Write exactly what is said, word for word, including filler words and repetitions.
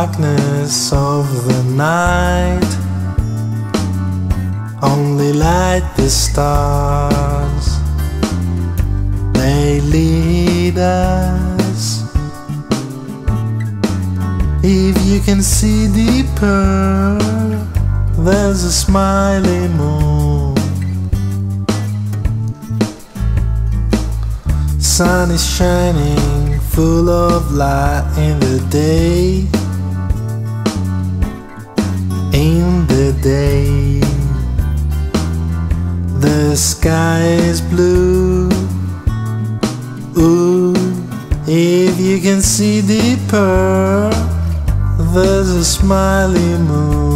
darkness of the night only light the stars. They lead us. If you can see deeper, there's a smiley moon. Sun is shining full of light in the day. In the day, the sky is blue. Ooh, if you can see deeper, there's a smiley moon.